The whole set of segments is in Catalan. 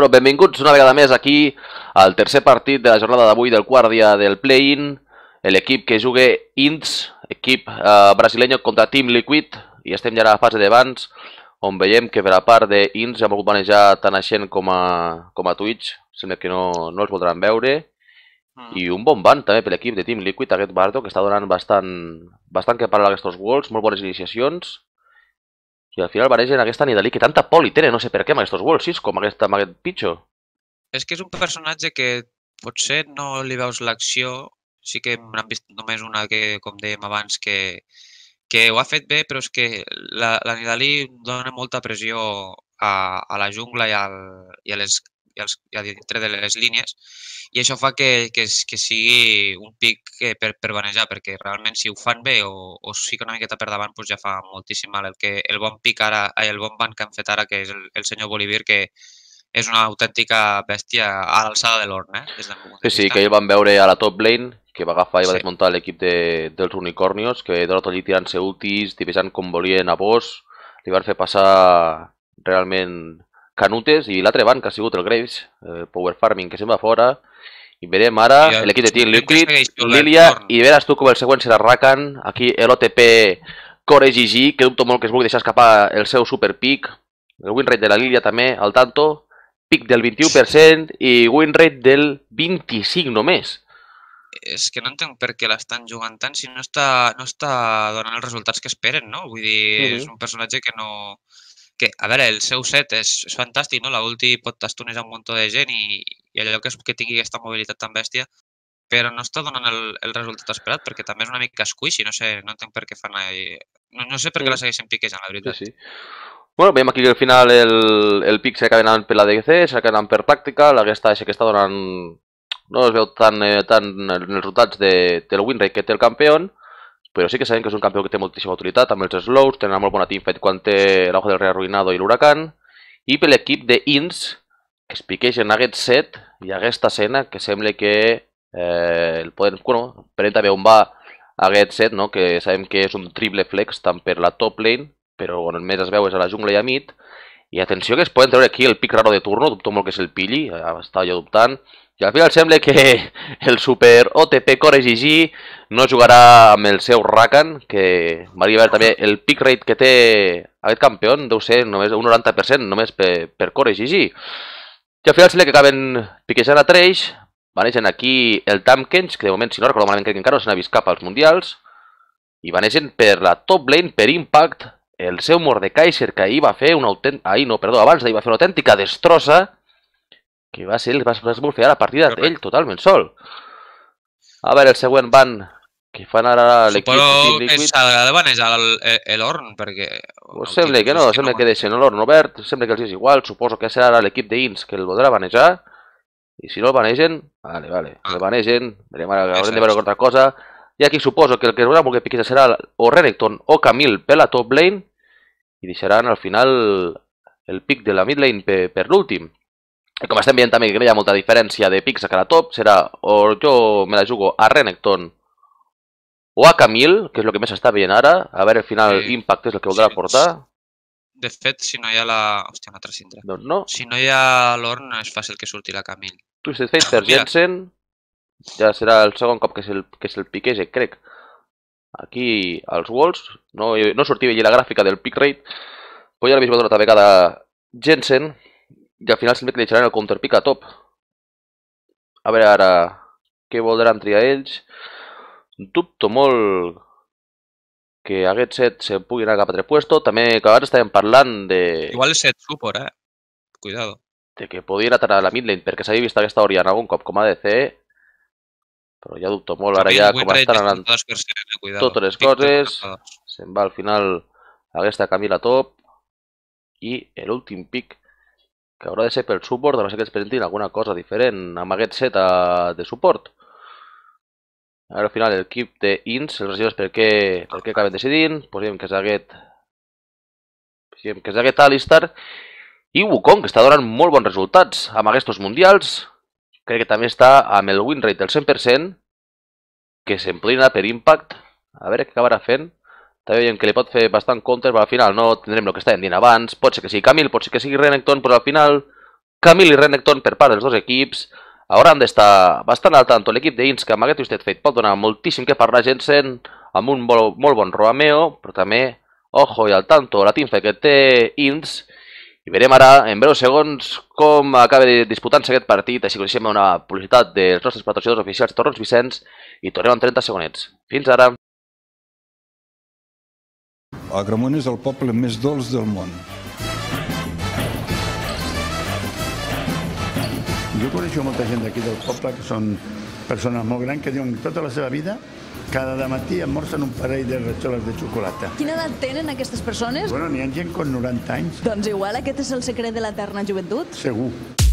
Bueno, benvinguts una vegada més aquí al tercer partit de la jornada d'avui del quart dia del play-in. L'equip que juga INTS, equip brasileño contra Team Liquid, i estem ja a la fase d'abans, on veiem que per la part d'INTS ha volgut manejar tant a Shen com a Twitch. Sembla que no els voldran veure. I un bon ban també per l'equip de Team Liquid, aquest Bardo, que està donant bastant que parlar aquests Worlds, molt bones iniciacions. I al final baregen aquesta Nidalee, que tanta poli tenen, no sé per què, amb aquests Worlds 6, com amb aquest Picho. És que és un personatge que potser no li veus l'acció, sí que n'han vist només una que, com dèiem abans, que ho ha fet bé, però és que la Nidalee dona molta pressió a la jungla i a dintre de les línies, i això fa que sigui un pic per banejar, perquè realment si ho fan bé o fica una miqueta per davant, doncs ja fa moltíssim mal. El bon pic ara, el bon ban que han fet ara, que és el senyor Bolivir, que és una autèntica bèstia a l'alçada de l'Orn, des del meu punt de vista. Sí, que ahir vam veure a la top lane, que va agafar i va desmuntar l'equip dels Unicornios, que de l'altre allí tirant-se ultis, divejant com volien a Boss, li van fer passar realment canutes, i l'altre banc que ha sigut el Graves, el Power Farming, que se'n va fora, i verem ara l'equip de Team Liquid, Lilia, i veràs tu com el següent serà Rakan, aquí l'OTP Core GG, que dubto molt que es vulgui deixar escapar el seu super pic, el win rate de la Lilia també, al tanto, pic del 21% i win rate del 25% només. És que no entenc per què l'estan jugant tant si no està donant els resultats que esperen, no? Vull dir, és un personatge que no... A veure, el seu set és fantàstic, no? La ulti pot estunejar un munt de gent i allò que tingui aquesta mobilitat tan bèstia, però no està donant el resultat esperat, perquè també és una mica squishy, no sé, no entenc per què fan... No sé per què la segueixen piquejant, la veritat. Sí. Bueno, veiem aquí que al final el pic s'acaba anant per la DGC, s'acaba anant per pràctica, aquesta que està donant... No es veu tant en els resultats del win rate que té el campió, però sí que sabem que és un campió que té moltíssima utilitat, amb els slows, té una molt bona teamfight quan té l'Ojo del Rei Arruinado i l'Huracan, i per l'equip d'INTS es piqueixen aquest set i aquesta escena que sembla que el poden... Bueno, per també on va aquest set, no? Que sabem que és un triple flex tant per la top lane, però on més es veu és a la jungla i a mid, i atenció que es poden treure aquí el pic raro de turno, dubto molt que és el Pili, estava jo dubtant, i al final sembla que el super OTP Core GG no jugarà amb el seu Rakan, que m'hauria veure també el pick rate que té aquest campió, deu ser només un 90% només per Core GG. I al final sembla que acaben piquejant a Thresh, vanegen aquí el Tampkench, que de moment, si no recordo malament, crec que encara no se n'ha vist cap als mundials, i vanegen per la top lane, per Impact, el seu Mordekaiser, que ahir va fer una autèntica... abans d'ahir va fer una autèntica destrossa, que va ser el que va esbufear la partida ell totalment sol. A veure, el següent ban que fan ara l'equip Team Liquid... Suposo que s'ha de banejar l'Orn, perquè... Sembla que no, sembla que deixen l'Orn obert, sembla que els és igual, suposo que serà ara l'equip d'INTS que el voldrà banejar, i si no el banegen, vale, el banegen, verem ara, haurem de veure altra cosa, i aquí suposo que el que es voldrà que piqueja serà o Renekton o Camille per la top lane, i deixaran al final el pic de la mid lane per l'últim. I com estem veient també que no hi ha molta diferència de pics a cada top, serà o jo me la jugo a Renekton o a Camille, que és el que més s'està veient ara, a veure al final Impact és el que voldrà portar. De fet, si no hi ha la... Hòstia, una altra cindra. Doncs no. Si no hi ha l'Orn, és fàcil que surti la Camille. Twisted Fate per Jensen, ja serà el segon cop que se'l piqueja, crec. Aquí als Walls, no sortia allà la gràfica del pick rate, però ja l'he vist una altra vegada Jensen, i al final sembla que deixaran el counterpick a top. A veure ara què voldran triar ells. Dubto molt que aquest set se pugui anar cap a altre puesto. També que abans estàvem parlant de... Igual el set support, Cuidado. De que podien atacar a la mid lane perquè s'havia vist aquesta Oriana algun cop com a ADC, però ja dubto molt ara ja com estan anant totes les coses. Se'n va al final aquesta Camille a top i l'últim pick que haurà de ser pel suport, a no ser que es presentin alguna cosa diferent amb aquest set de suport. Ara al final l'equip d'INTS, els regidors per què acaben decidint, posem que és aquest Alistar, i Wukong, que està donant molt bons resultats amb aquests mundials. Crec que també està amb el win rate del 100%, que s'emplina per Impact. A veure què acabarà fent. També veiem que li pot fer bastant counter, però al final no tindrem el que estàvem dient abans. Pot ser que sigui Camille, pot ser que sigui Renekton, però al final Camille i Renekton per part dels dos equips. Hauran d'estar bastant al tanto l'equip d'Inns, que amb aquest Twisted Fate pot donar moltíssim que parlar Jensen, amb un molt bon Romeo, però també, ojo i al tanto, la teamfight que té Inns. I verem ara, en breus segons, com acaba disputant-se aquest partit, així que us deixem una publicitat dels nostres patrocinadors oficials Torrons Vicenç i tornem en 30 segonets. Fins ara! Agramunt és el poble més dolç del món. Jo coneixo molta gent d'aquí del poble que són persones molt grans que diuen que tota la seva vida, cada matí esmorzen un parell de ratxoles de xocolata. Quina edat tenen aquestes persones? Bueno, n'hi ha gent con 90 anys. Doncs igual aquest és el secret de l'eterna joventut. Segur.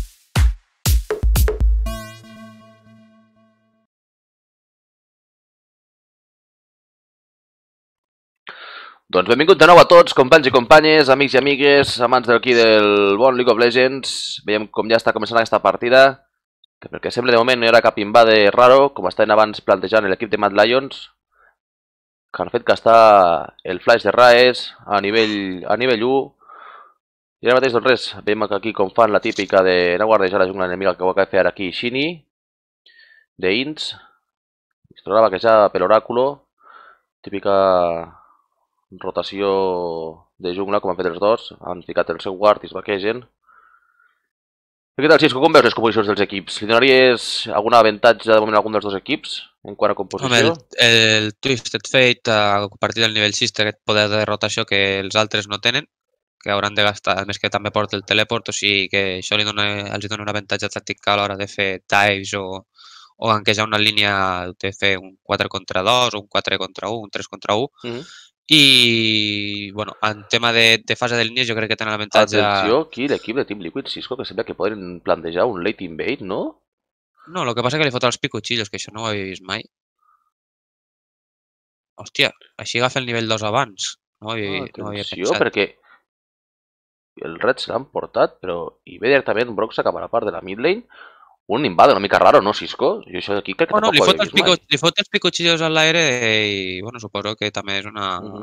Doncs benvingut de nou a tots, companys i companyes, amics i amigues, amants d'aquí del bon League of Legends. Veiem com ja està començant aquesta partida, que perquè sembla de moment no hi haurà cap invade raro, com estaven abans plantejant l'equip de Mad Lions, que han fet que està el flash de Raes a nivell 1. I ara mateix, doncs res, veiem aquí com fan la típica de no guardejar la jungla enemiga que ho acaba de fer ara aquí Shinny, de Inns. Es trobava que ja per l'oràculo, típica rotació de jungla, com han fet els dos. Han ficat el seu guard i es vaquegen. I què tal, Xisco? Com veus les composicions dels equips? Li donaries algun avantatge de moment a algun dels dos equips en quant a composició? Home, el Twisted Fate, a partir del nivell 6, té aquest poder de rotació que els altres no tenen, que hauran de gastar, a més que també porta el teleport, o sigui que això els dona un avantatge tàctic a l'hora de fer dives o ganquejar una línia, de fer un 4 contra 2, un 4 contra 1, un 3 contra 1. I, bueno, en tema de fase de línies jo crec que tenen l'avantatge... Atenció, aquí l'equip de Team Liquid, Cisco, que sembla que poden plantejar un late invade, no? No, el que passa és que li fot els picochillos, que això no ho havia vist mai. Hòstia, així agafa el nivell 2 abans. No ho havia Atenció, pensat. perquè el red se l'han portat, però hi ve directament Broxa cap a la part de la mid lane. Un invade una mica raro, no, Cisco? Jo això d'aquí crec que Bueno, tampoc ho havia vist mai. li fot els picochillos a l'aire i, bueno, suposo que també és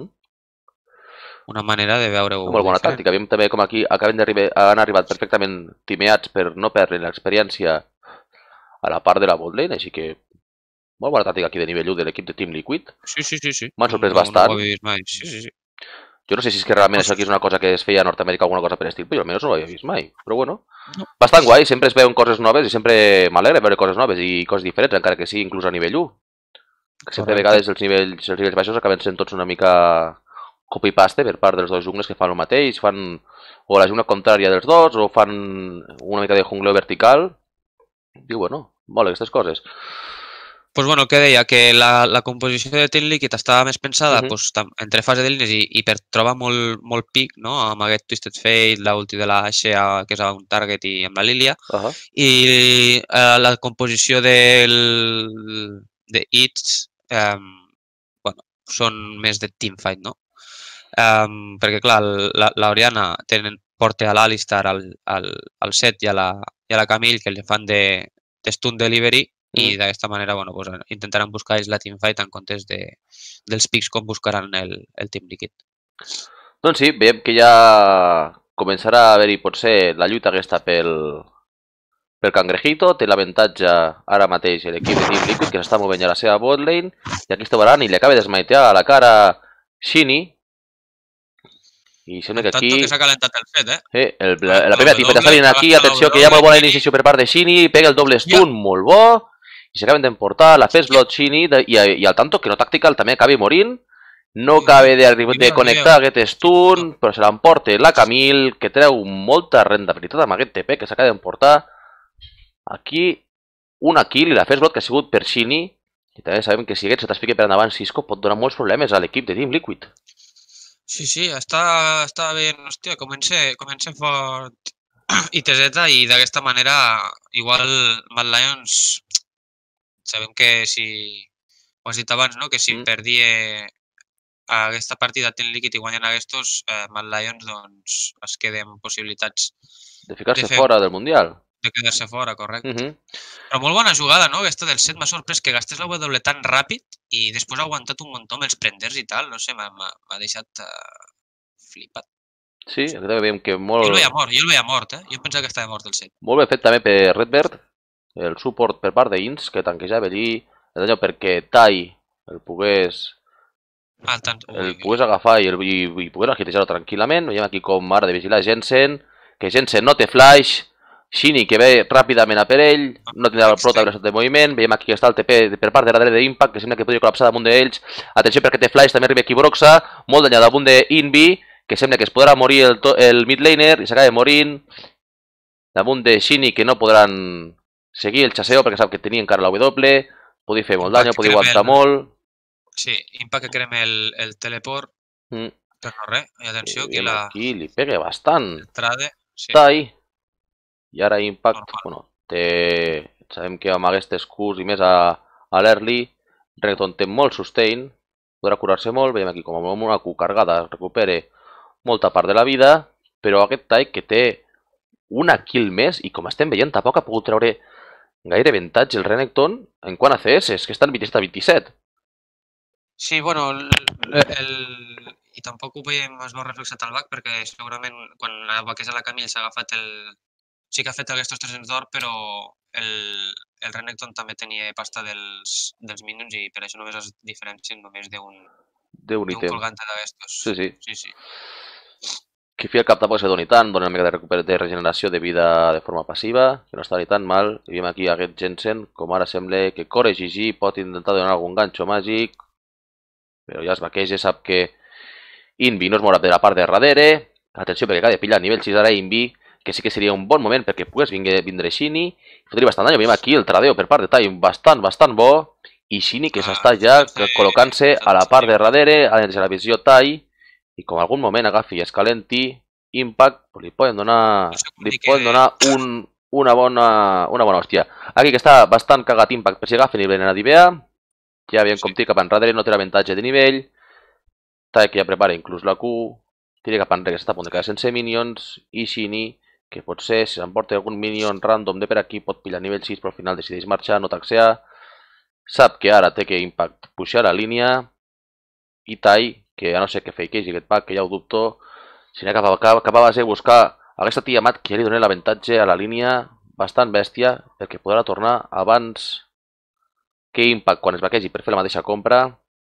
una manera de veure-ho. Molt bona tàctica. Veiem també com aquí han arribat perfectament timeats per no perdre l'experiència a la part de la bot lane, així que molt bona tàctica aquí de nivell 1 de l'equip de Team Liquid. Sí. M'han sorprès bastant. No ho havia vist mai. Sí. Jo no sé si és que realment això aquí és una cosa que es feia a Nord-Amèrica, alguna cosa per estil, però jo almenys no ho havia vist mai. Però bueno, bastant guai, sempre es veuen coses noves i sempre m'alegra veure coses noves i coses diferents, encara que sigui inclús a nivell 1. Que sempre a vegades els nivells baixos acaben sent tots una mica copy-paste per part dels dos jungles que fan el mateix, fan o la jungla contrària dels dos o fan una mica de jungleo vertical. I bueno, mola aquestes coses. Pues bueno, el que deia, que la composició de Team Liquid estava més pensada entre fase de línies i per trobar molt pic, no? Amb aquest Twisted Fate, l'ulti de la Ashe, que és un target, i amb la Lilia. I la composició de Hits, bueno, són més de teamfight, no? Perquè, clar, l'Oriana porta a l'Alistar, al Set i a la Camille, que li fan de stun delivery, i d'aquesta manera, bueno, pues, intentaran buscar ells la teamfight en comptes dels pics com buscaran el Team Liquid. Doncs sí, veiem que ja començarà a haver-hi potser la lluita aquesta pel Cangrejito. Té l'avantatge ara mateix l'equip de Team Liquid, que s'està movent a la seva botlane, i aquí està veurant i li acaba d'esmaitear a la cara Shinny. I sembla que aquí... Tanto que s'ha calentat el Fet, la primera teamfight està venint aquí, atenció, que hi ha molt bona iniciació per part de Shinny, pega el doble stun, molt bo, i s'acaben d'emportar la First Blood Shinny, i al tanto que no tactical també acabi morint, no acaba de connectar aquest stun, però se l'emporta la Camille, que treu molta rendibilitat amb aquest TP, que s'acaba d'emportar aquí una kill, i la First Blood que ha sigut per Shinny, i també sabem que si aquest se t'explica per endavant Cisco pot donar molts problemes a l'equip de Team Liquid. Sí, està bé, hòstia, comença fort ITZ i d'aquesta manera igual Mad Lions sabem que si, ho has dit abans, no? Que si perdia aquesta partida Team Liquid i guanyen aquests, Mad Lions doncs es queden possibilitats de ficar-se fora del Mundial. De quedar-se fora, correcte. Però molt bona jugada, no? Aquesta del Set m'ha sorprès que gastés la W tan ràpid i després ha aguantat un muntó amb els prenders i tal. No sé, m'ha deixat flipat. Sí, aquí també veiem que Jo el veia mort, Jo pensava que estava mort el set. molt ben fet també per Redbird, el suport per part d'Ins, que tanquejava allí, allò perquè Tai el pogués agafar i pogués agitejar-ho tranquil·lament. Veiem aquí com ara de vigilar Jensen, que Jensen no té flash, Shinny que ve ràpidament a per ell, no tindrà prou velocitat de moviment. Veiem aquí que està el TP per part de darrere d'Impact, que sembla que podria col·lapsar damunt d'ells. Atenció perquè té flash, també arriba aquí Broxa, molt danyat damunt d'Invi, que sembla que es podrà morir el mid laner i s'acaba morint. Damunt de Shinny, que no podran seguir el xaseo perquè sap que tenia encara la W, podia fer molt dany, podia aguantar molt. Sí, Impact que crema el teleport, però no res, i atenció, aquí li pega bastant. Està ahí. I ara Impact, bueno, sabem que amb aquestes Qs i més a l'early, Renekton té molt sustain, podrà curar-se molt, veiem aquí com amb una Q cargada recupere molta part de la vida, però aquest Tai que té una kill més i com estem veient tampoc ha pogut treure gaire avantatge el Renekton en quant a CS, és que està en 27-27. Sí, bueno, i tampoc ho veiem, es veu reflexat al back perquè segurament quan la vaqués a la Camille s'ha agafat sí que ha fet aquests 300 d'or, però el Renekton també tenia pasta dels minions i per això només es diferencien només d'un colgante d'aquestos. Sí. Qui fi al cap tampoc se doni tant, dona una mica de regeneració de vida de forma passiva, que no està ni tan mal. I veiem aquí aquest Jensen, com ara sembla que Core GG pot intentar donar algun ganxo màgic, però ja es vaqueja, sap que Invi no es mourà de la part de darrere. Atenció perquè acaba de pillar nivell 6 ara Invi, que sí que seria un bon moment perquè pogués vindre Shinny i fotria bastant dany. Veiem aquí el tradeo per part de Tai bastant bo i Shinny que s'està ja col·locant-se a la part de darrere, a la visió Tai, i com algun moment agafi i escalenti Impact, li poden donar una bona hòstia. Aquí que està bastant cagat Impact per si agafen i venen a Divea, ja veiem com tira cap enrere, no té avantatge de nivell, Tai que ja prepara inclús la Q, tira cap enrere que s'està a punt de quedar sense minions, i Shinny que potser si s'emporta algun minion random de per aquí pot pillar nivell 6 però al final decideix marxar, no taxear. Sap que ara té que Impact pujar la línia i Tai, que a no ser que fakeegi aquest pack, que ja ho dubto, si n'ha cap a base a buscar aquesta Tiamat que ja li dona l'avantatge a la línia bastant bèstia perquè podrà tornar abans que Impact quan es vaquegi per fer la mateixa compra.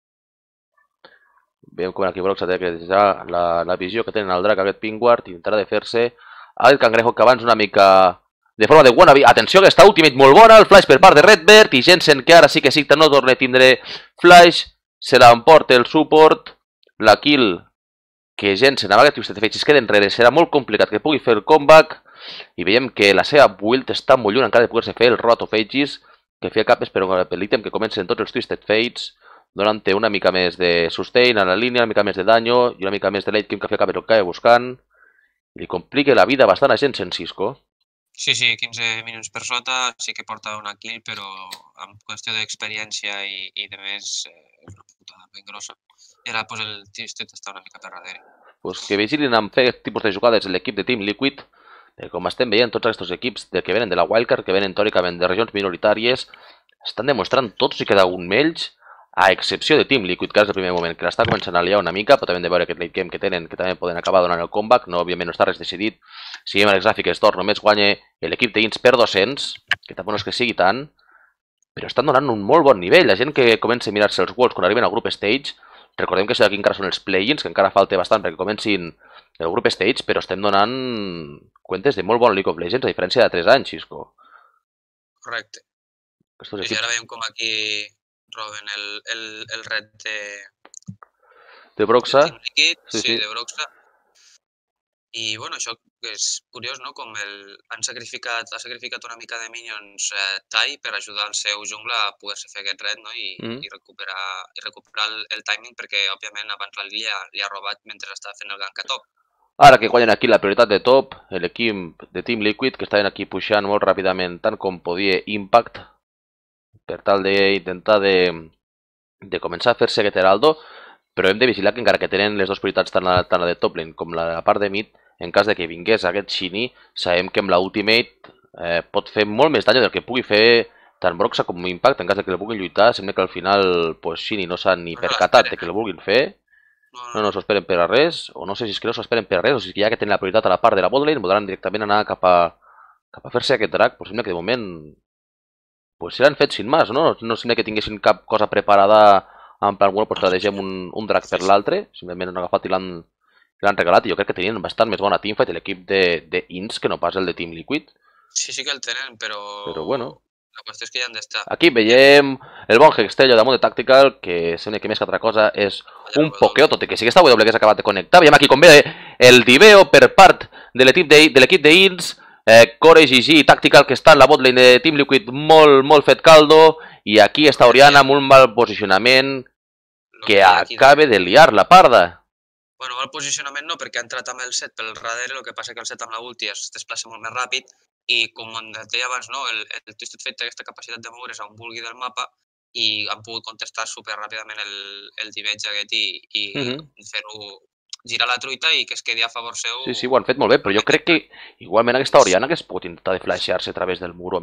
Veiem com aquí Broxa té que ja la visió que tenen al drac aquest Pingward i intentarà de fer-se el cangrejo que abans una mica de forma de wannabe. Atenció que està ultimate molt bona, el flash per part de Redbird i Jensen que ara sí que no torna a tindre flash, se l'emporta el support, la kill que Jensen amb aquest Twisted Fates es queda enrere, serà molt complicat que pugui fer el comeback i veiem que la seva build està molt lluny encara de poder-se fer el Rot of Ages, que fi al cap és per l'ítem que comencen tots els Twisted Fates, donant-te una mica més de sustain a la línia, una mica més de danyo i una mica més de late game que fi al cap és el que acaba buscant. Li complica la vida bastant a Jensen, Cisco. Sí, 15 minuts per sota, sí que porta una kill, però amb qüestió d'experiència i de més, és una putada ben grossa. I ara el Twisted està una mica per darrere. Que vigilin amb fer aquest tipus de jugades l'equip de Team Liquid, com estem veient tots aquests equips que venen de la Wildcard, que venen teòricament de regions minoritàries, estan demostrant tots i cada un d'ells, a excepció de Team Liquid, que és el primer moment que l'està començant a liar una mica, però també hem de veure aquest late game que tenen, que també poden acabar donant el comeback, no, òbviament no està res decidit. Si veiem els gràfics d'or, només guanya l'equip d'Ins per 200, que tampoc no és que sigui tant, però estan donant un molt bon nivell. La gent que comença a mirar-se els Worlds quan arriben al grup Stage, recordem que aquí encara són els play-ins, que encara falta bastant perquè comencin el grup Stage, però estem donant comptes de molt bon League of Legends, a diferència de 3 anys, Xisco. Correcte. I ara veiem com aquí roben el red de Broxa. Sí, de Broxa. I bueno, això és curiós, no? Com ha sacrificat una mica de minions Tai per ajudar el seu jungla a poder-se fer aquest red, no? I recuperar el timing perquè, òbviament, abans la Lilia li ha robat mentre estava fent el gank a top. Ara que guanyen aquí la prioritat de top, l'equip de Team Liquid, que estaven aquí puxant molt ràpidament, tant com podia Impact, per tal d'intentar de començar a fer-se aquest heraldo, però hem de vigilar que encara que tenen les dues prioritats, tant la de top lane com la part de mid, en cas de que vingués aquest Shinny, sabem que amb la ultimate pot fer molt més dany del que pugui fer tant Broxa com Impact. En cas de que el vulguin lluitar, sembla que al final Shinny no s'ha ni percatat de que el vulguin fer. No s'ho esperen per a res, o no sé si és que no s'ho esperen per a res, o si és que ja que tenen la prioritat a la part de la botlane, voldran directament anar cap a fer-se aquest drac, però sembla que de moment pues se l'han fet sin más, no? No sembla que tinguessin cap cosa preparada en plan, bueno, pues estratégem un drac per l'altre, simplement han agafat i l'han regalat, i jo crec que tenien bastant més bona teamfight l'equip d'Ins que no pas el de Team Liquid. Sí que el tenen, però bueno. La qüestió és que hi han d'estar. Aquí veiem el bon Hextello damunt de Tactical, que sembla que més que altra cosa és un pokeo, tot i que sí que està W que s'ha acabat de connectar. Veiem aquí com ve el diveo per part de l'equip d'Ins, Core, GG i Tactical, que està en la botlane de Team Liquid molt fet caldo, i aquí està Oriana amb un mal posicionament que acaba de liar la parda. Bueno, mal posicionament no, perquè ha entrat amb el set pel darrere, el que passa que el set amb la ulti es desplaça molt més ràpid, i com et deia abans, no, el Twisted Fate té aquesta capacitat de moure's on vulgui del mapa i han pogut contestar superràpidament el diveig aquest i fer-ho girar la truita i que es quedi a favor seu. Sí, ho han fet molt bé, però jo crec que igualment aquesta Oriana que es pot intentar de flashear-se a través del muro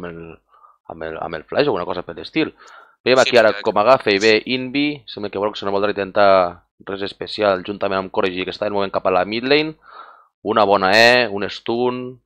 amb el flash o alguna cosa per l'estil. Veiem aquí ara com agafa i ve Invi, sembla que Broxah no voldrà intentar res especial juntament amb Core que està movent cap a la mid lane. Una bona un stun,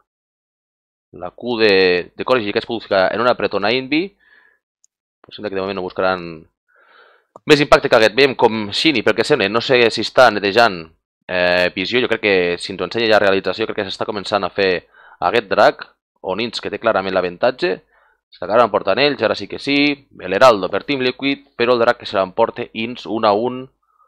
la Q de Core que es pot ficar en una apretona Invi. Sembla que de moment no buscaran més impacte que aquest. Veiem com Shini, pel que sembla, no sé si està netejant visió. Jo crec que si ens ho ensenya ja realització, crec que s'està començant a fer aquest drac, on Ins que té clarament l'avantatge. S'acabaran portant ells, ara sí que sí. L'Heraldo per Team Liquid, però el drac que se l'emporta Ins 1 a 1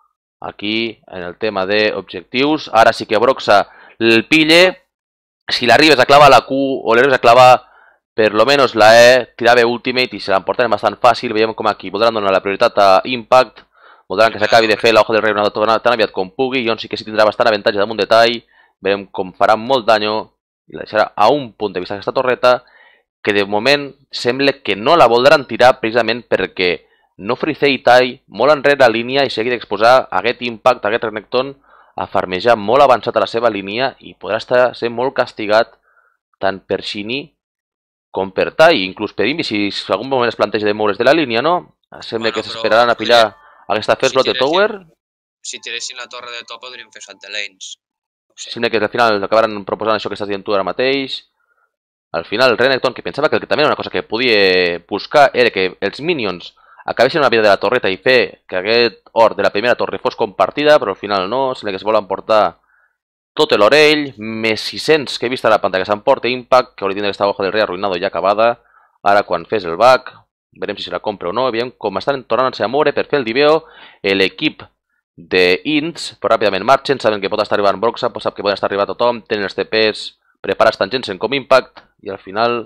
aquí en el tema d'objectius. Ara sí que Broxah el pille. Si l'arribes a clavar la Q o l'arribes a clavar per lo menos la tirava ultimate i se l'emporten bastant fàcil. Veiem com aquí voldran donar la prioritat a Impact, voldran que s'acabi de fer l'Ojo del Rei tan aviat com pugui, i on sí que sí tindrà bastant avantatge damunt de Tai. Veiem com farà molt danyo i la deixarà a un punt de vista aquesta torreta, que de moment sembla que no la voldran tirar precisament perquè no fricei Tai molt enrere la línia i seguir d'exposar aquest Impact, aquest Renekton, a farmejar molt avançat a la seva línia i podrà ser molt castigat tant per Shini com per Tai, inclús per Invi, si en algun moment es planteja de moure's de la línia, no? Sembla que s'esperaran a pillar aquesta First Blood de Tower. Si tiressin la torre de top podrien fer shot de lanes. Sembla que al final acabaran proposant això que estàs dient tu ara mateix. Al final el Renekton, que pensava que també era una cosa que podia buscar, era que els minions acabessin una vida de la torreta i fer que aquest or de la primera torre fos compartida, però al final no, sembla que es volen portar tot l'orell, més 600 que he vist a la pantalla que s'emporta Impact, que hauria de tindre aquesta hoja del rei arruïnado ja acabada. Ara quan fes el back, verem si se la compra o no. Veiem com estan tornant-se a moure per fer el diveo. L'equip d'Ints, però ràpidament marxen, saben que pot estar arribant Broxah, sap que pot estar arribant tothom, tenen els TPs preparats tant Jensen com Impact, i al final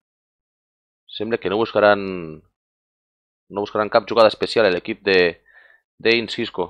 sembla que no buscaran cap jugada especial a l'equip d'Ints Cisco.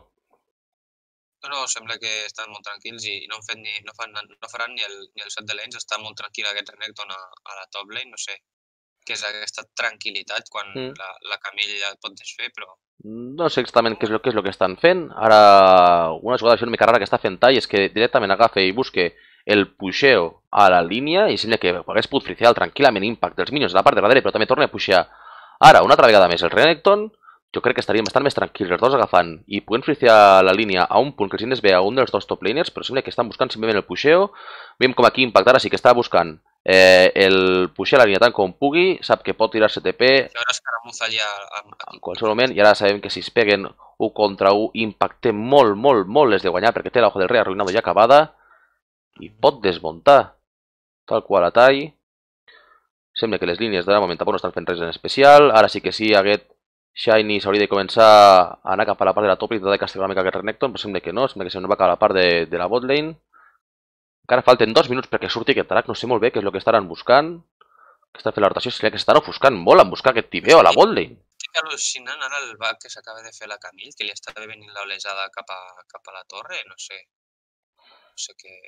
No, sembla que estan molt tranquils i no faran ni el set de lanes. Està molt tranquil aquest Renekton a la top lane, no sé què és aquesta tranquil·litat quan la Camilla pot desfer, però... No sé exactament què és el que estan fent. Ara, una jugada una mica rara que està fent Tai és que directament agafa i busque el pusheo a la línia i sembla que hagués pogut fricear tranquil·lament Impact dels minions de la part de darrere, però també torna a pushear. Ara, una altra vegada més, el Renekton, jo crec que estarien bastant més tranquils els dos agafant i podent fricear la línia a un punt que els ines ve a un dels dos top laners, però sembla que estan buscant simplement el pusheo. Veiem com aquí Impact ara sí que està buscant el pushear la línia tant com pugui, sap que pot tirar-se TP en qualsevol moment, i ara sabem que si es peguen 1 contra 1, Impact té molt les de guanyar perquè té l'Ojo del Rei arruïnado ja acabada i pot desmuntar tal qual a Tai. Sembla que les línies de moment tampoc no estan fent res en especial. Ara sí que sí, aquest Shiny s'hauria de començar a anar cap a la part de la top i de castigar una mica aquest Renekton, però sembla que no, sembla que se va cap a la part de la bot lane. Encara falten 2 minuts perquè surti aquest drac, no sé molt bé què és el que estaran buscant. Que estan fent la rotació, sembla que s'estan ofuscant molt en buscar aquest tibeo a la bot lane. Estic al·lucinant ara el back que s'acaba de fer la Camille, que li està venint l'olejada cap a la torre, no sé què...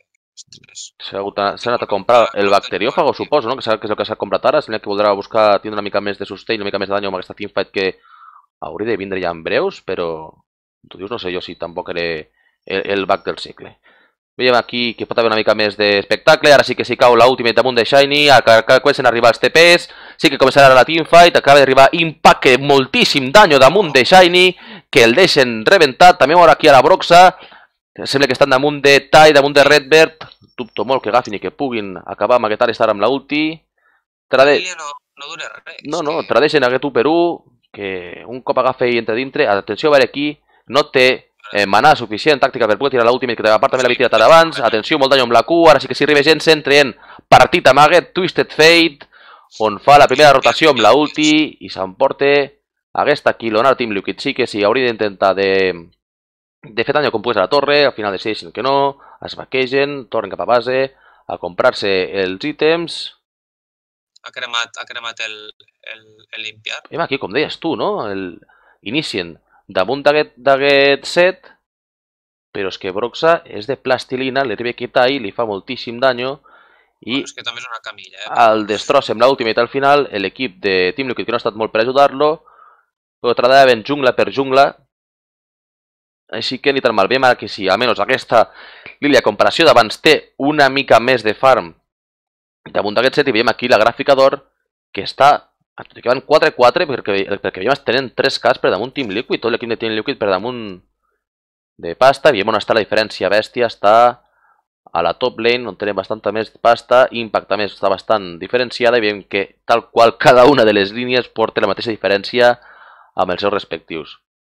S'ha anat a comprar el bacteriòfago, suposo, no? Que és el que s'ha comprat ara. Sembla que voldrà buscar tindre una mica més de sustain, una mica més de danyo amb aquesta teamfight que hauria de vindre ja en breus, però tu dius, no sé jo si tampoc era el back del segle. Veiem aquí que pot haver una mica més d'espectacle. Ara sí que cau l'última damunt de Shiny, comencen a arribar els TPs, sí que començarà la teamfight, acaba d'arribar Impact, que moltíssim danyo damunt de Shiny, que el deixen rebentat. També veure aquí a la Broxah, Sembla que estan damunt de Tai, damunt de Redbird. Dubto molt que agafin i que puguin acabar amb aquest Alistar amb l'ulti. Lilia no dura res. No, tradeixen aquest 1x1, que un cop agafa i entra dintre. Atenció a veure aquí, no té maná suficient tàctica per poder tirar l'última, que a part també l'havia tirat abans. Atenció, molt dany amb la Q, ara sí que s'hi arriba gent, traient partit amb aquest Twisted Fate, on fa la primera rotació amb l'ulti i s'emporta aquesta Kilonar Team Liquid. Sí que sí, hauria d'intentar de fer dany com pugues a la torre, al final decideixen que no, es vaquegen, tornen cap a base, a comprar-se els ítems. Ha cremat el limpiar. Aquí, com deies tu, no? Inicien damunt d'aquest set, però és que Broxa és de plastilina, li arriba aquí Tai, li fa moltíssim danyo i és que també és una camilla, el destrossa amb l'ultimate al final, l'equip de Team Liquid que no ha estat molt per ajudar-lo, però tradaven jungla per jungla, així que ni tan mal. Veiem que si almenys aquesta Lilia, a comparació d'abans, té una mica més de farm damunt d'aquest set, i veiem aquí la gràfica d'or que està, que van 4-4 perquè veiem que tenen 3Ks per damunt Team Liquid, tot l'equip de Team Liquid per damunt de pasta. Veiem on està la diferència bèstia, està a la top lane on tenen bastanta més pasta, Impact també està bastant diferenciada i veiem que tal qual cada una de les línies porta la mateixa diferència amb els seus respectius.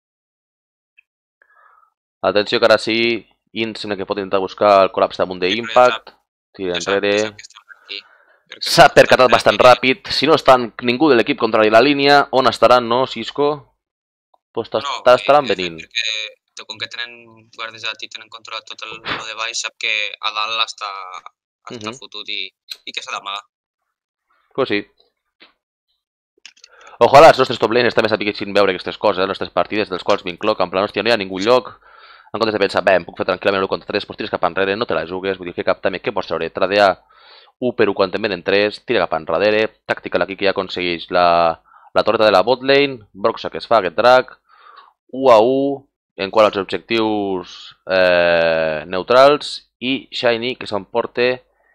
Atenció que ara sí, Int sembla que pot intentar buscar el col·lapse damunt d'Impact, tira enrere. S'ha percatat bastant ràpid. Si no estan ningú de l'equip contrari a la línia, on estaran, no, Cisco? Pues estaran venint. Com que tenen guardejat i tenen controlat tot el de baix, sap que a dalt està fotut i que s'ha d'amagar. Pues sí. Ojalà els nostres top laners també sapiguessin veure aquestes coses, les nostres partides dels quals m'incloc, en plan, hòstia, no hi ha ningú lloc. En comptes de pensar, bé, em puc fer tranquil·lament l'1 contra 3, doncs tires cap enrere, no te la jugues, vull dir que cap també, què pots treure? Tradear 1 per 1 quan te'n venen 3, tira cap enrere, tàctica aquí que ja aconsegueix la torreta de la bot lane, Broxa que es fa aquest drag, 1 a 1, en quant als objectius neutrals, i Shiny que s'emporta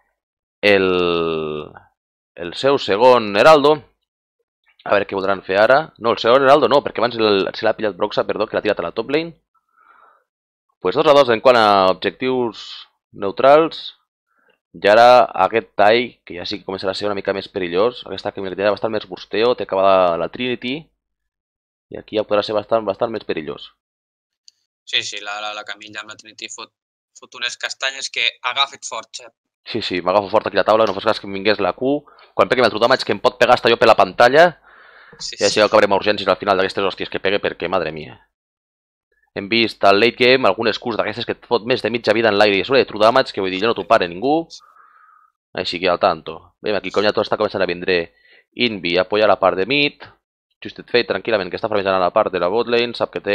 el seu segon Heraldo. A veure què voldran fer ara. No, el segon Heraldo no, perquè abans se l'ha pillat Broxa, perdó, que l'ha tirat a la top lane. Pues 2 a 2 en quant a objectius neutrals. I ara aquest Tai, que ja sí que començarà a ser una mica més perillós. Aquesta que tindrà bastant més busteo, té acabada la Trinity. I aquí ja podrà ser bastant més perillós. Sí, la Camilla amb la Trinity fot unes castanyes que agafa't fort, Xep. Sí, m'agafo fort aquí a la taula, no fos cas que em vingués la Q. Quan pegui el damage que em pot pegar hasta jo per la pantalla. I així acabarem a urgències al final d'aquestes hòsties que pegue perquè, madre mia. Hem vist al late game algunes Qs d'aquestes que et fot més de mitja vida en l'aire i a sobre de true damage, que vull dir, ja no t'ho pare ningú. Així que al tanto. Veiem aquí com ja tot està començant a vindre Invi a apoyar la part de mid. Twisted Fate tranquil·lament que està farmejant a la part de la bot lane, sap que té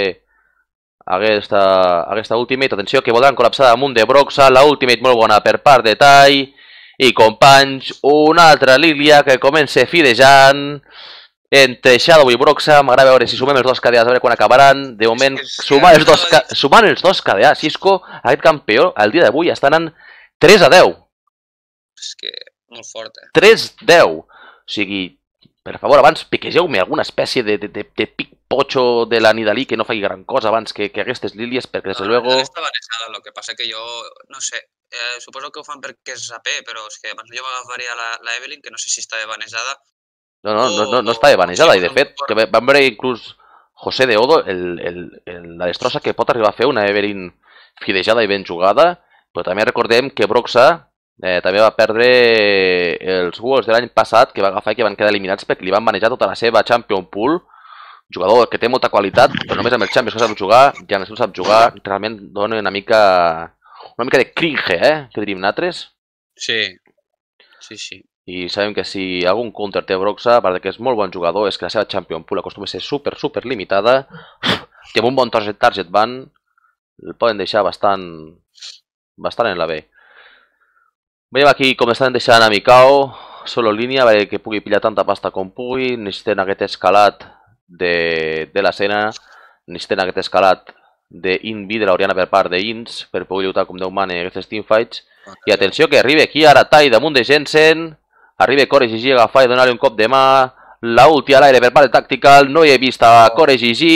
aquesta ultimate. Atenció que voldran col·lapsar damunt de Broxa, la ultimate molt bona per part de Tai. I companys, una altra Lilia que comença fidejant entre Shadow i Broxa. M'agrada veure si sumem els dos KDAs, a veure quan acabaran. De moment, sumant els dos KDAs, Cisco, aquest campió, al dia d'avui, estan en 3 a 10. És que molt fort, 3-10. O sigui, per favor, abans piquegeu-me alguna espècie de pic pocho de la Nidalí que no faci gran cosa abans que aquestes lílies, perquè des de luego... Està banesada, lo que passa que jo, no sé, suposo que ho fan perquè és AP, però és que abans jo m'agafaria la Evelyn, que no sé si estava banesada. No estava banesada, i de fet, que vam veure inclús José de Odo, la destrossa que pot arribar a fer una Evelyn fidejada i ben jugada, però també recordem que Broxa també va perdre els Worlds de l'any passat, que va agafar i que van quedar eliminats perquè li van manejar tota la seva Champion Pool. Jugador que té molta qualitat, però només amb els Champions que sap jugar, ja no sap jugar, realment dona una mica de cringe, que diríem nosaltres. Sí. I sabem que si algun counter té Broxa, a part que és molt bon jugador, és que la seva Champion Pool acostuma a ser super limitada, que amb un bon target ban el poden deixar bastant en la B. Veiem aquí com estan deixant a Mikao, solo línia, que pugui pillar tanta pasta com pugui, necessiten aquest escalat de l'escena, necessiten aquest escalat d'Invi de l'Oriana per part d'Ints per poder lluitar com Déu mane aquestes teamfights. I atenció que arriba aquí ara Tai damunt de Jensen, arriba Core GG a agafar i donar-li un cop de mà, la ulti a l'aire per part de Tactical, no hi he vist a Core GG,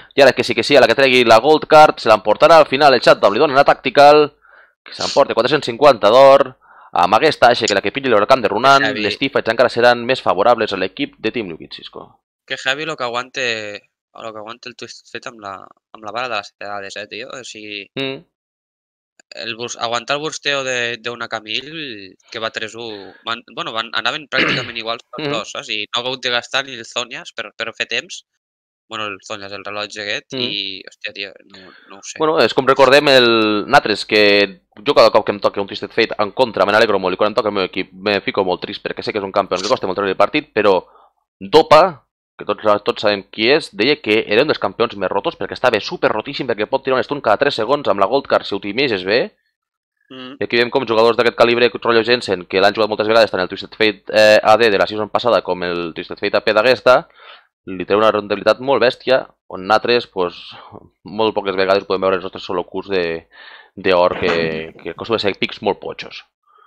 I ara que sí, a la que tregui la Gold Card, se l'emportarà al final el xat, li donen a Tactical, que s'emporta 450 d'or, amb aquesta aixa que la que pilli l'Huracan de Runan, les teamfights encara seran més favorables a l'equip de Team Liquid, Cisco. Que heavy lo que aguante el Twisted Fate amb la vara de les edades, tio. O sigui, aguantar el bursteo d'una Camille que va 3-1. Bueno, anaven pràcticament iguals tots dos, saps? I no ha hagut de gastar ni el Zonias per fer temps. Bueno, el Zonias, el rellotge aquest, i, hòstia, tio, no ho sé. Bueno, és com recordem nosaltres, que jo cada cop que em toca un Twisted Fate en contra me n'alegro molt, i quan em toca el meu equip me fico molt trist perquè sé que és un campió que costa molt treure el partit, però Dopa, que tots sabem qui és, deia que era un dels campions més rotos perquè estava super rotíssim, perquè pot tirar un stun cada 3 segons amb la Gold Card si ho timeges bé. I aquí veiem com jugadors d'aquest calibre, rotllo Jensen, que l'han jugat moltes vegades tant el Twisted Fate AD de la season passada com el Twisted Fate AP d'aquesta, li treu una rendibilitat molt bèstia, on nosaltres, molt poques vegades podem veure els nostres solo Qs d'or que acostumen a ser pics molt potxos.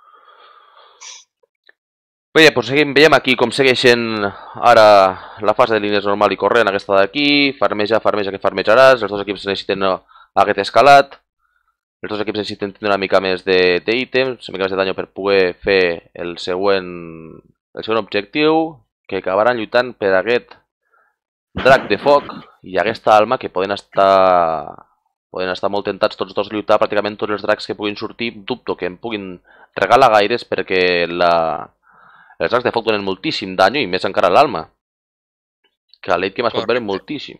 Bé, doncs veiem aquí com segueixen ara la fase de línies normal i corrent, aquesta d'aquí, farmeja que farmejaràs, els dos equips necessiten aquest escalat, els dos equips necessiten tenir una mica més d'ítems, una mica més de dany per poder fer el següent objectiu, que acabaran lluitant per aquest drac de foc i aquesta alma que poden estar molt tentats tots dos a lluitar pràcticament tots els dracs que puguin sortir. Dubto que em puguin regalar gaires perquè els dracs de foc donen moltíssim dany i més encara l'alma, que a late game es pot veure moltíssim.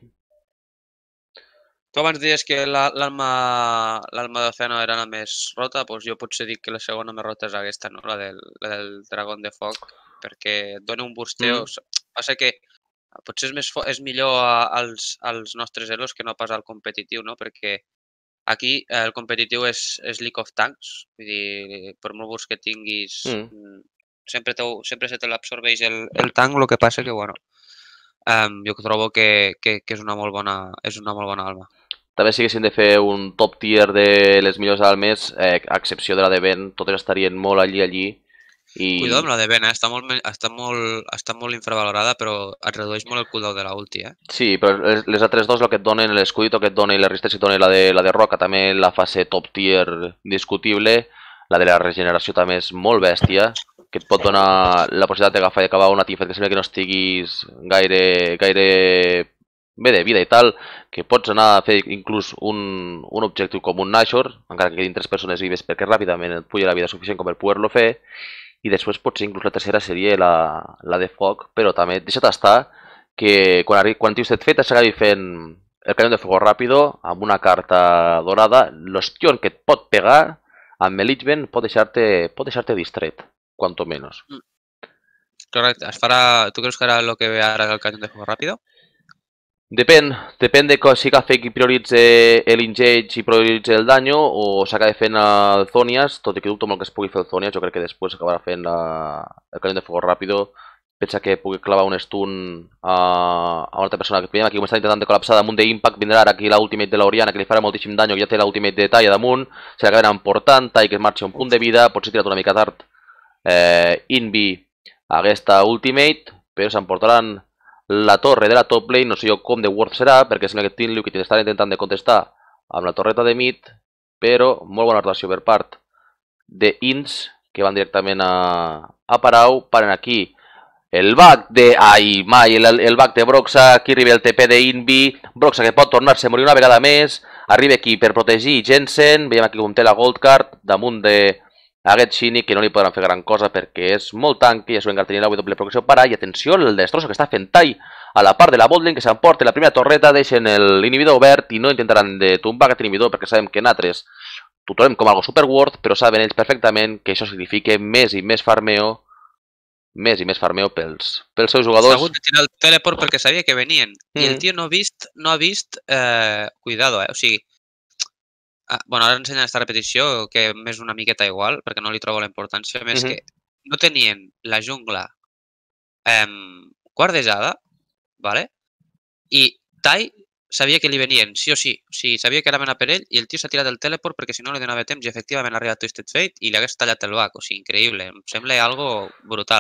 Tu abans dius que l'alma d'Oceno era la més rota, doncs jo potser dic que la segona més rota és aquesta, no? La del dragón de foc, perquè et dona un bursteo. Passa que potser és millor als nostres heroes que no pas al competitiu, no? Perquè aquí el competitiu és League of Tanks, vull dir, per molt burs que tinguis, sempre se te l'absorbeix el tank, el que passa que, bueno, jo trobo que és una molt bona alma. També si haguessin de fer un top tier de les millors almes, a excepció de la de Ben, totes estarien molt allí. Cuidado amb la de Ben, està molt infravalorada, però et redueix molt el cooldown de la ulti, Sí, però les altres dos, el que et donen, l'escudito que et dona i la resistència que et dona la de Roca, també la fa ser top tier discutible. La de la regeneració també és molt bèstia, que et pot donar la possibilitat d'agafar i acabar una teamfight que sembla que no estiguis gaire bé de vida i tal, que pots anar a fer inclús un objectiu com un Nashor, encara que quedin 3 persones vives perquè ràpidament et puja la vida suficient com per poder-lo fer. I després potser inclús la tercera seria la de foc, però també deixa't estar que quan Twisted Fate s'acabi fent el cañón de fuego ràpido amb una carta dorada, l'ostión que et pot pegar amb el Lich-Ben pot deixar-te distret, cuanto menos. Correcte. ¿Tú crees que hará lo que ve ahora el cañón de fuego rápido? Depèn de si agafa qui prioritza l'engage i prioritza el danyo o s'acaba fent el Zonias, tot i que dubto molt que es pugui fer el Zonias, jo crec que després s'acabarà fent el cañón de fuego ràpido. Pensa que pugui clavar un stun a una altra persona que veiem aquí com està intentant de col·lapsar damunt d'Impact, vindrà ara aquí l'ultimate de l'Oriana que li farà moltíssim danyo, que ja té l'ultimate de Talla damunt, se l'acaben emportant, Talla que es marxa un punt de vida, potser tirat una mica tard Invi aquesta ultimate, però s'emportaran la torre de la top lane, no sé jo com de worth serà, perquè sembla que Team Liquid estan intentant de contestar amb la torreta de mid, però molt bona relació per part de Ins, que van directament a Parau, paren aquí el back de... el back de Broxa, aquí arriba el TP d'Invi, Broxa que pot tornar-se a morir una vegada més, arriba aquí per protegir Jensen, veiem aquí com té la Gold Card, damunt de aquest Shini, que no li podran fer gran cosa perquè és molt tanque, ja s'ho encara tenir la W progressió para, i atenció el destrosso que està fent Tai a la part de la botlane, que s'emporta la primera torreta, deixen l'inhibidor obert i no intentaran de tombar aquest inhibidor perquè sabem que nosaltres ho trobem com algo super worth, però saben ells perfectament que això significa més i més farmeo pels seus jugadors. S'ha hagut de tirar el teleport perquè sabia que venien. I el tio no ha vist cuidado, o sigui, bueno, ara ensenyen aquesta repetició, que m'és una miqueta igual, perquè no li trobo la importància, més que no tenien la jungla guardejada, ¿vale? I Tai sabia que li venien, sí o sí. O sigui, sabia que anaven a per ell i el tio s'ha tirat el teleport perquè si no li donava temps i efectivament ha arribat Twisted Fate i li hagués tallat el back. O sigui, increïble. Em sembla algo brutal.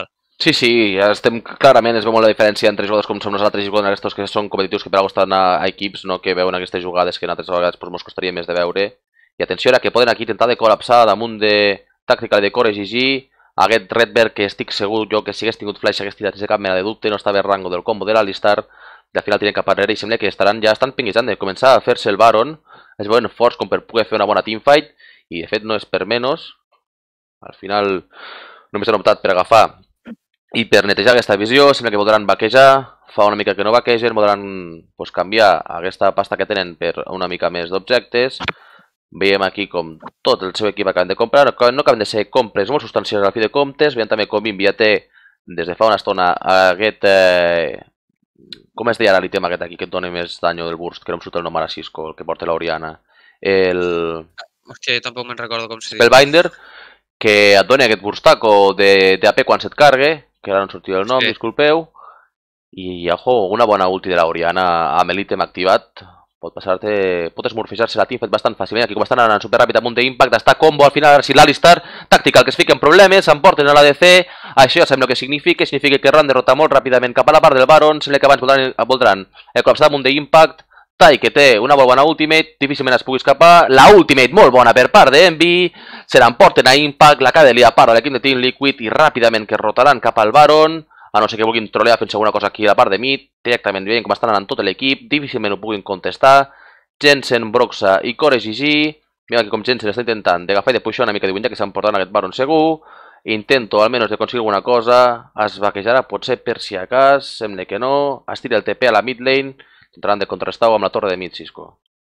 Sí, estem clarament, es veu molt la diferència entre jugadors com som nosaltres i jugadors aquests que són competitius que per algú estan a equips, no que veuen aquestes jugades que en altres vegades ens costaria més de veure. I atenció ara que poden aquí intentar de col·lapsar damunt de Tactical de Core GG, aquest Redbird que estic segur jo que si hagués tingut flash hagués tirat sense cap mena de dubte, no estava el rango del combo de l'Alistar, i al final tiren cap arrere i sembla que ja estan pinguejant de començar a fer-se el Baron, es veuen forts com per poder fer una bona teamfight, i de fet no és per menys, al final només han optat per agafar i per netejar aquesta visió, sembla que voldran vaquejar, fa una mica que no vaquegen, voldran canviar aquesta pasta que tenen per una mica més d'objectes. Veiem aquí com tot el seu equip acaben de comprar, no acaben de ser compres molt substancials al fi de comptes, veiem també com Invia té des de fa una estona aquest... com es deia ara l'item aquest aquí que et dona més danyo del burst, que no em surt el nom ara Cisco, el que porta l'Oriana. Hòstia, jo tampoc me'n recordo com se diu. Spellbinder, que et doni aquest burstaco d'AP quan se't cargue, que ara no em sortia el nom, disculpeu. I, ojo, una bona ulti de l'Oriana amb l'ítem activat. Pot esmorfejar-se la teamfight bastant fàcilment. Aquí com estan anant superràpid amb un d'impact, està combo al final, si l'Alistar, Tactical, que es fica en problemes, s'emporten a l'ADC. Això ja sabem el que significa que Ran derrota molt ràpidament cap a la part del Baron, sembla que abans voldran col·lapsar amb un d'impact. Tai, que té una molt bona ultimate, difícilment es pugui escapar. La ultimate molt bona per part d'Envy, se l'emporten a Impact, la Cade li apara a l'equip de Team Liquid i ràpidament que rotaran cap al Baron, a no ser que vulguin trolear fent alguna cosa aquí a la part de mid, directament veient com estan anant tot l'equip, difícilment ho puguin contestar. Jensen, Broxa i Core GG, mira que com Jensen està intentant d'agafar i de puixar una mica de win, ja que s'emportaran aquest Baron segur. Intento almenys de aconseguir alguna cosa, es vaquejarà potser per si a cas, sembla que no, es tira el TP a la mid lane, intentaran de contrastar-ho amb la torre de mid, Cisco.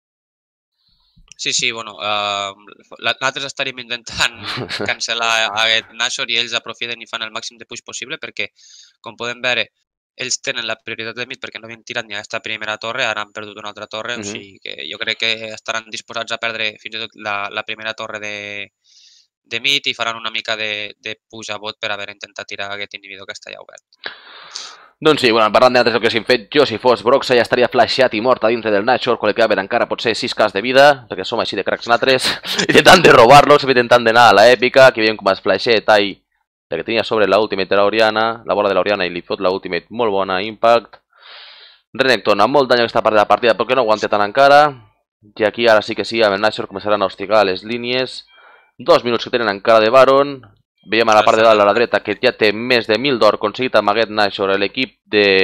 Sí, bueno, nosaltres estaríem intentant cancel·lar aquest Nashor i ells aprofiten i fan el màxim de push possible perquè, com podem veure, ells tenen la prioritat de mid perquè no havien tirat ni aquesta primera torre, ara han perdut una altra torre, o sigui que jo crec que estaran disposats a perdre fins i tot la primera torre de mid i faran una mica de push a bot per haver intentat tirar aquest inhibidor que està ja obert. Doncs sí, parlant d'altres el que s'han fet, jo si fos Broxa ja estaria flasheat i mort a dintre del Nashor, quan li quedaven encara potser 6Ks de vida, perquè som així de cracs natres, intentant de robar-los, intentant d'anar a l'èpica, que veiem com es flashea Tai, perquè tenia sobre la ultimate de l'Oriana, la bola de l'Oriana i li fot la ultimate molt bona, Impact. Renekton amb molt dany aquesta part de la partida perquè no aguanta tant encara, i aquí ara sí que sí, amb el Nashor començaran a hostigar les línies. 2 minuts que tenen encara de Baron. Veiem a la part de dalt a la dreta que ja té més de 1.000 d'or aconseguit amb aquest Nashor l'equip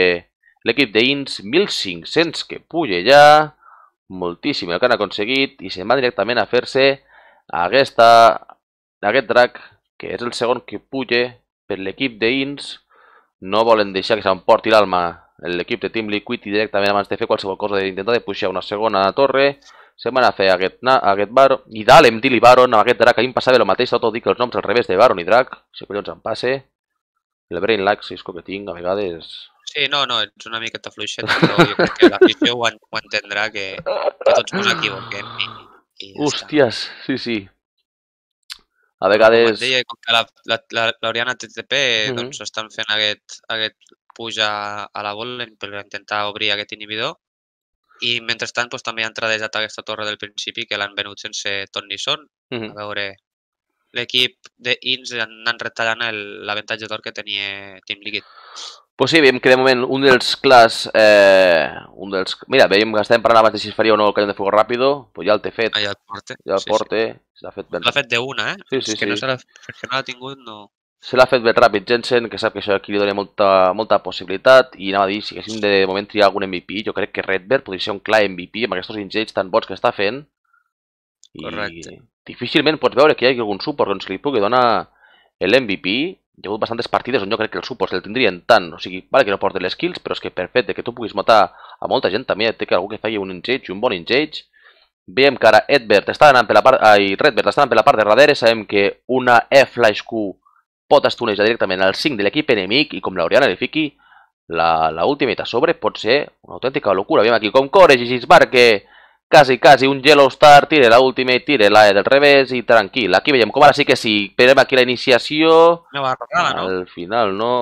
d'Ins, 1.500 que puja ja, moltíssim el que han aconseguit i se'n va directament a fer-se aquest drac, que és el segon que puja per l'equip d'Ins. No volen deixar que s'emporti l'alma l'equip de Team Liquid i directament abans de fer qualsevol cosa d'intentar de pujar una segona torre se'n van a fer aquest Baron i dalt em dir-li Baron amb aquest drac. A mi em passava el mateix, tot dic els noms al revés de Baron i drac, si collons em passe. El brain lag, Cisco, que tinc a vegades... Sí, no, ets una miqueta fluixet, però jo crec que l'afició ho entendrà que tots ens equivoquem i hòsties, sí. A vegades... Com et deia, com que l'Oriana TTP doncs estan fent aquest puja a la bola per intentar obrir aquest inhibidor. I mentrestant també han tradejat aquesta torre del principi que l'han venut sense ton ni son. A veure, l'equip d'Ins anant retallant l'avantatge d'or que tenia Team Liquid. Pues sí, veiem que de moment un dels clars... Mira, veiem que estàvem parlant abans de si es faria o no el canyón de fuego ràpido, pues ja el té fet. Ja el porta. Ja el porta, se l'ha fet ben... L'ha fet d'una, Sí. Que no l'ha tingut, no... Se l'ha fet ben ràpid Jensen, que sap que això aquí li dona molta possibilitat, i anava a dir, si haguéssim de moment triar algun MVP, jo crec que Redbird podria ser un clar MVP amb aquests engages tan bons que està fent. Correcte. I difícilment pots veure que hi hagi algun suport que li pugui donar l'MVP. Hi ha hagut bastantes partides on jo crec que els suports el tindrien tant, o sigui, vale que no porten les kills, però és que per fet que tu puguis matar a molta gent també té que algú que faci un engage, un bon engage. Veiem que ara Redbird està anant per la part de darrere, sabem que una E-Flash Q pot estunejar directament al 5 de l'equip enemic i com l'Oriana li fiqui la ultimate a sobre pot ser una autèntica locura. Veiem aquí com Core GG es marque quasi un Yellow Star, tire la ultimate, tire la del revés i tranquil. Aquí veiem com ara sí que sí, veiem aquí la iniciació. No va arreglar, no? Al final no.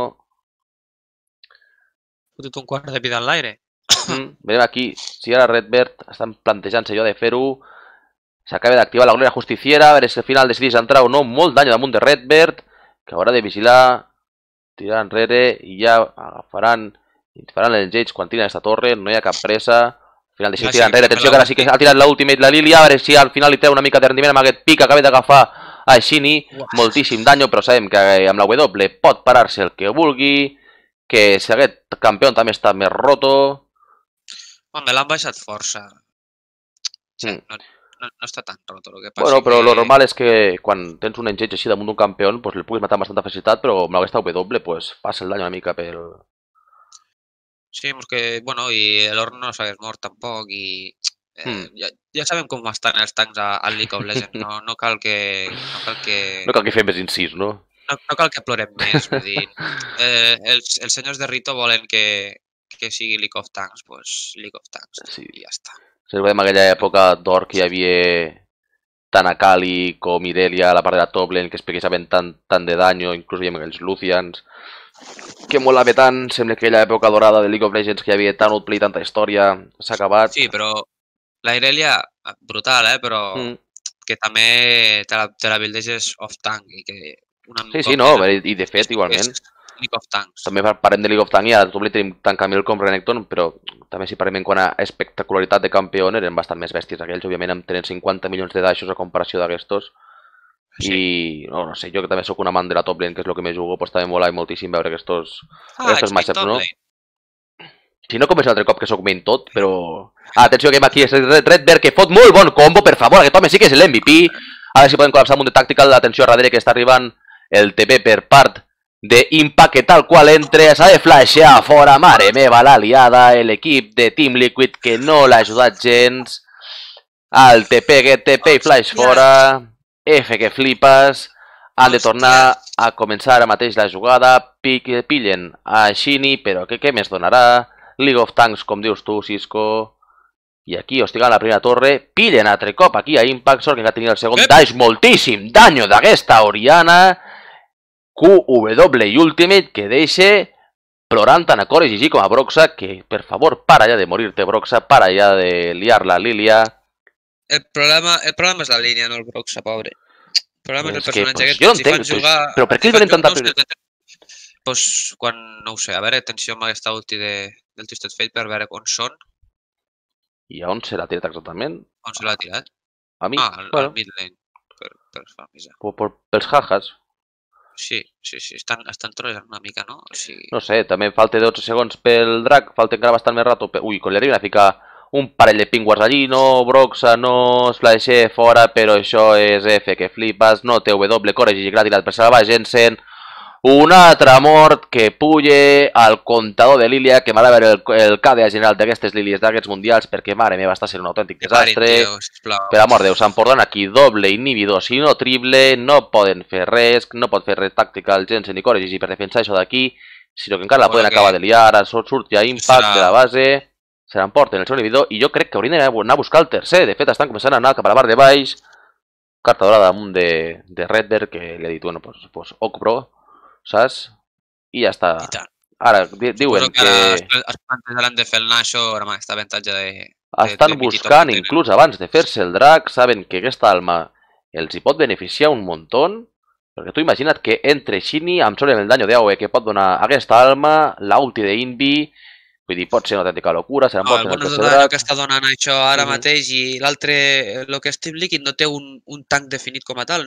Fotut un quart de vida en l'aire. Veiem aquí, si ara Redbird estan plantejant-se jo de fer-ho. S'acaba d'activar la glòria justiciera, a veure si al final decidís entrar o no. Molt dany damunt de Redbird, que haurà de vigilar. tiraran enrere i ja agafaran i faran l'engage quan tiren aquesta torre, no hi ha cap pressa. Al final deixem tirar enrere, atenció que ara sí que ha tirat l'ultimate la Lilia, a veure si al final li treu una mica de rendiment amb aquest pic, acaba d'agafar a Shini, moltíssim danyo, però sabem que amb la W pot parar-se el que vulgui, que si aquest campió també està més roto. Home, l'han baixat força. Sí, no està tan roto, el que passa Bueno, però que... lo normal és que quan tens un engage així damunt d'un campió, pues el puguis matar amb bastanta facilitat, però amb aquesta W pues passa el dany una mica pel... Sí, és que, bueno, i l'Orn no s'hagués mort tampoc i ja sabem com estan els tancs al League of Legends, no cal que... No cal que fem més incís, no? No cal que plorem més, vull dir, els senyors de Rito volen que sigui League of Tanks, doncs League of Tanks, Sí. i ja està. Si recordem aquella època d'or que hi havia tant Akali com Irelia a la part de la top lane, que es pegueixaven tant de danyo, inclús hi havia aquells Lucians, que molava tant, sembla que aquella època dorada de League of Legends que hi havia tant outplay, tanta història, s'ha acabat. Sí, però la Irelia, brutal, però que també te la buildeges off-tank i que... Sí, no, i de fet, igualment. League of Tanks. També parlem de League of Tanks i a tot tenim tant Camille com Renekton, però també si parlem en quant a espectacularitat de campió eren bastant més bèsties aquells, òbviament amb tenen 50 milions de dashes a comparació d'aquestos. I no sé, jo que també sóc un amant de la top lane, que és el que més jugo, doncs també mola moltíssim veure aquests matchups, no? Si no com és l'altre cop que sóc main tot, però... Atenció que aquí és Redbird que fot molt bon combo, per favor, aquest home sí que és l'MVP. A veure si podem col·lapsar amb un de tactical, atenció a darrere que està arribant el TP per part d'Impact, que tal qual entre, s'ha de flashear fora, mare meva, l'aliada, l'equip de Team Liquid que no l'ha ajudat gens. Al TP, get TP i flash fora, F que flipes, han de tornar a començar ara mateix la jugada, pillen a Shini, però què més donarà? League of Tanks, com dius tu, Cisco. I aquí, hostigant la primera torre, pillen altre cop aquí a Impact, sort que ha tenir el segon dash, moltíssim danyo d'aquesta Oriana. QW i Ultimate que deixa plorant tant a Core GG com a Broxa, que per favor para ja de morir-te Broxa, para ja de liar la Lilia. El problema és la línia, no el Broxa, pobre. El problema és el personatge aquest. Jo no entenc, però per què li donen tanta prioritat? Doncs quan, no ho sé, a veure, atenció amb aquesta ulti del Twisted Fate per veure on són. I a on se l'ha tirat exactament? On se l'ha tirat? A mi? Al mid lane, per famisa. Pels jajas. Sí, estan trolejant una mica, no? O sigui... No sé, també falta 12 segons pel drac, falta encara bastant més rato. Ui, quan li arriben a ficar un parell de pingües allí, no, Broxa, no, Splash fora, però això és F, que flipes, no té W, Core GG gratis per salvar Jensen. Un altre mort que pulle al comptador de Lilia, que m'ha de veure el KDA general d'aquestes Lilies d'aquests mundials, perquè mare meva està sent un autèntic desastre. Per amor de Déu, s'emporten aquí doble inhibidor, si no triple, no poden fer res, no pot fer res tàctica Jensen ni Core GG per defensar això d'aquí, sinó que encara la poden acabar de liar, ara surt ja Impact de la base, se l'emporten el seu inhibidor, i jo crec que haurien d'anar a buscar el tercer, de fet estan començant a anar cap a la part de baix, carta dorada damunt de Redbird, que li ha dit, bueno, pues Okbro, saps? I ja està. Ara, diuen que... Els plantes l'han de fer el Nasho amb aquest avantatge de... Estan buscant, inclús abans de fer-se el drac, saben que aquesta alma els hi pot beneficiar un muntó, perquè tu imagina't que entre Shini amb sobre el danyo d'AOE que pot donar aquesta alma, l'ulti d'Invi, vull dir, pot ser una autèntica locura, serà molt en el tercer drac. Que està donant això ara mateix i l'altre, el que és Team Liquid, no té un tanc definit com a tal.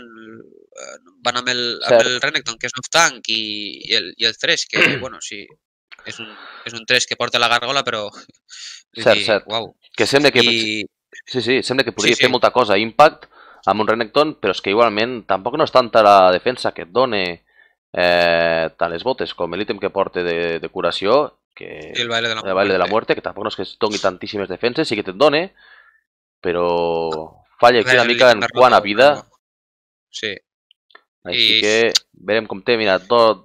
Van amb el Renekton, que és off-tank, i el Thresh, que, bueno, sí, és un Thresh que porta la gargola, però... Cert. Que sembla que... Sí, sembla que podria fer molta cosa a Impact amb un Renekton, però és que igualment tampoc no és tanta la defensa que et dona tant les botes com l'ítem que porta de curació, que el baile de la muerte, que tampoc no és que es doni tantíssimes defenses, sí que te'n dona, però falla aquí una mica en quant a vida. Sí. Així que veurem com té, mira,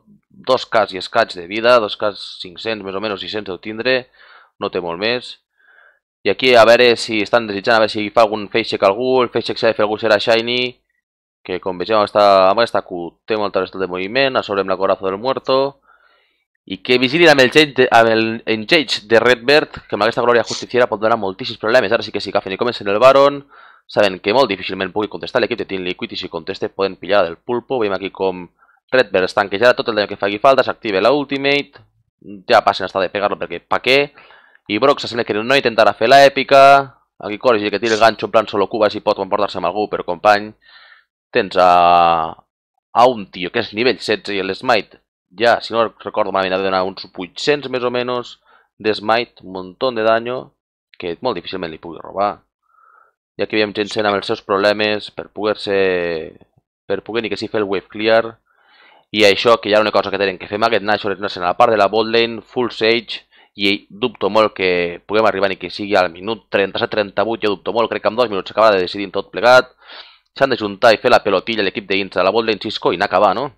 2K i escaig de vida, 2K 500, més o menys 600 deu tindre, no té molt més. I aquí a veure si estan desitjant, a veure si fa algun facecheck algú, el facecheck s'ha de fer algú serà Shiny, que com vegem amb aquesta Q té molta restat de moviment, a sobre amb la corazo del muerto, i que vigilin amb el engage de Redbird, que amb aquesta glòria justiciera pot donar moltíssims problemes. Ara sí que si agafen i comencen el Baron, saben que molt difícilment pugui contestar l'equip de Team Liquid, i si conteste poden pillar del pulpo. Veiem aquí com Redbird es tanquejarà tot el dany que faci falta, s'activa la ultimate, ja passen hasta de pegar-lo perquè pa què, i Brock sembla que no intentarà fer l'èpica, aquí Courage que tira el ganxo en plan solo Cuba si pot emportar-se amb algú, però company, tens a un tio que és nivell 16 i l'Smite, ja, si no recordo malament, ha de donar uns 800 més o menys de Smite, un muntó de daño, que molt difícilment li pugui robar. I aquí veiem Jensen amb els seus problemes per poder ni que sí fer el wave clear. I això, que hi ha una cosa que tenen que fer amb aquest Nashor és anar-se'n a la part de la bot lane, full sage, i dubto molt que puguem arribar ni que sigui al minut 37-38, jo dubto molt, crec que en 2 minuts s'acabarà de decidir tot plegat. S'han de juntar i fer la pelotilla l'equip d'Ints a la bot lane Cisco i n'acabar, no?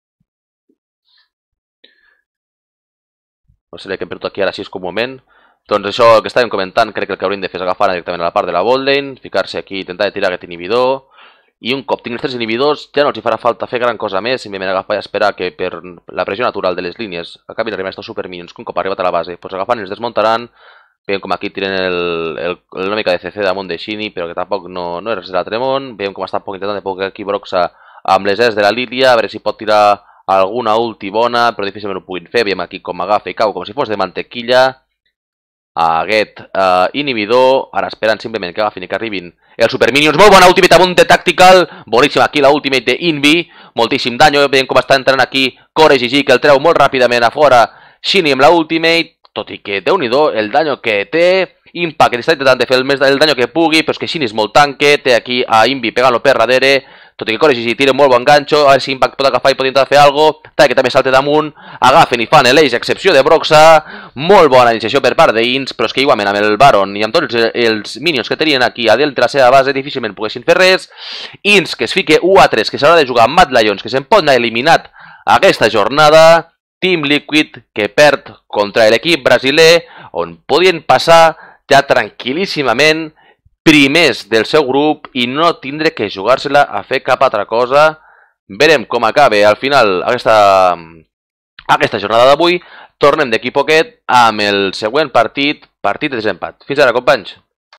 No sé que hem perdut aquí ara Cisco un moment. Doncs això que estàvem comentant, crec que el que hauríem de fer és agafar directament a la part de la bot lane, ficar-se aquí, intentar tirar aquest inhibidor, i un cop tinguin els 3 inhibidors ja no els hi farà falta fer gran cosa més, simplement agafar i esperar que per la pressió natural de les línies acabin arribant estos superminions, que un cop arribat a la base, doncs agafant i els desmuntaran, veiem com aquí tiren una mica de CC damunt de Shini, però que tampoc no és res de l'altre món, veiem com està poc intentant de poc aquí Broxa amb les Es de la Lilia, a veure si pot tirar alguna ulti bona, però difícilment ho puguin fer, veiem aquí com agafa i cau com si fos de mantequilla, aquest inhibidor, ara esperant simplement que agafin i que arribin els superminions, molt bona ultimate damunt de Tactical, boníssima aquí la ultimate de Invi, moltíssim danyo, veiem com està entrant aquí Courage i G, que el treu molt ràpidament a fora, Shini amb la ultimate, tot i que déu-n'hi-do el danyo que té, Impact està intentant de fer el danyo que pugui, però és que Shini és molt tanque, té aquí a Invi pegant-lo per darrere, tot i que Courage i tira un molt bon ganxo, a veure si Impact pot agafar i pot intentar fer alguna cosa, que també salta damunt, agafen i fan l'eix, excepció de Broxa, molt bona iniciació per part d'Ints, però és que igualment amb el Baron i amb tots els minions que tenien aquí a dalt de la seva base difícilment poguessin fer res, Ints que es fique 1-3, que s'haurà de jugar amb Mad Lions, que se'n pot anar eliminat aquesta jornada, Team Liquid que perd contra l'equip brasiler, on podien passar ja tranquil·líssimament primers del seu grup i no tindre que jugar-se-la a fer cap altra cosa. Verem com acaba al final aquesta jornada d'avui. Tornem d'aquí poquet amb el següent partit de desempat. Fins ara, companys.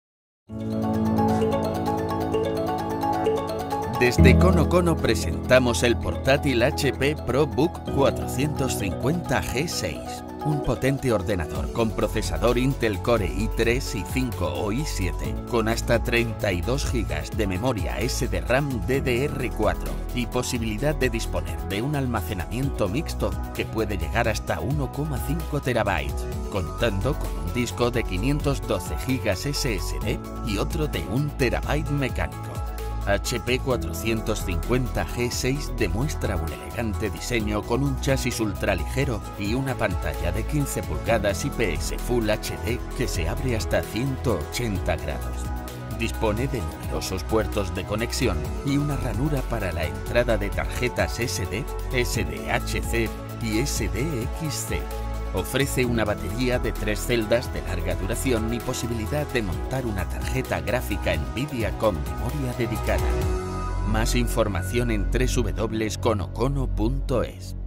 Desde Kono Kono presentamos el portátil HP ProBook 450 G6. Un potente ordenador con procesador Intel Core i3, i5 o i7, con hasta 32 GB de memoria SDRAM DDR4 y posibilidad de disponer de un almacenamiento mixto que puede llegar hasta 1,5 TB, contando con un disco de 512 GB SSD y otro de 1 TB mecánico. HP 450 G6 demuestra un elegante diseño con un chasis ultraligero y una pantalla de 15 pulgadas IPS Full HD que se abre hasta 180 grados. Dispone de numerosos puertos de conexión y una ranura para la entrada de tarjetas SD, SDHC y SDXC. Ofrece una batería de 3 celdas de larga duración y posibilidad de montar una tarjeta gráfica NVIDIA con memoria dedicada. Más información en www.konokono.es.